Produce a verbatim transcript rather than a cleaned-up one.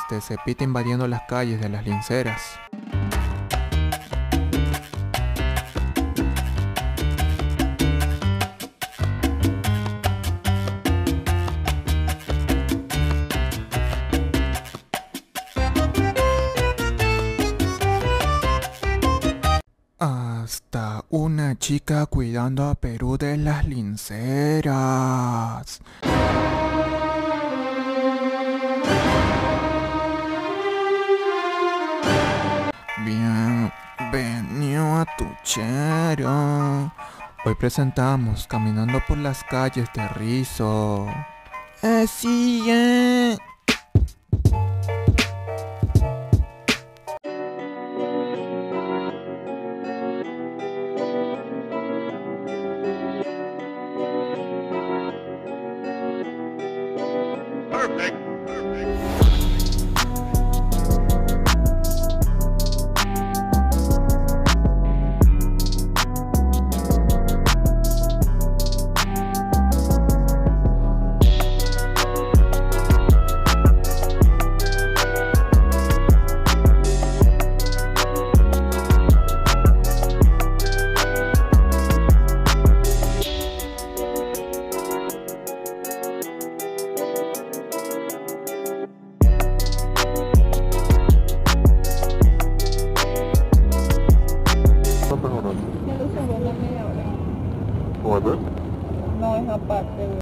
este Cepita invadiendo las calles de las Linceras. Hasta una chica cuidando a Perú de las Linceras. Bienvenido a Tuchero. Hoy presentamos Caminando por las calles de Rizo. Así es. Perfect. Perfect. Ya lo usé en la media hora. ¿Cómo es? No es aparte,